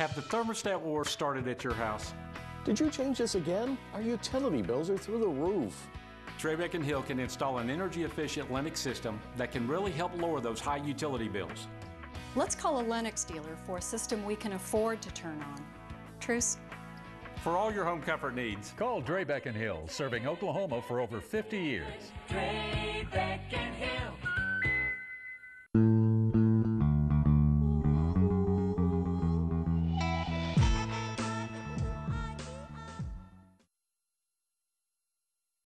Have the thermostat wars started at your house? Did you change this again? Our utility bills are through the roof. Drabek and Hill can install an energy-efficient Lennox system that can really help lower those high utility bills. Let's call a Lennox dealer for a system we can afford to turn on. Truce? For all your home comfort needs, call Drabek and Hill, serving Oklahoma for over 50 years. Drabek and Hill.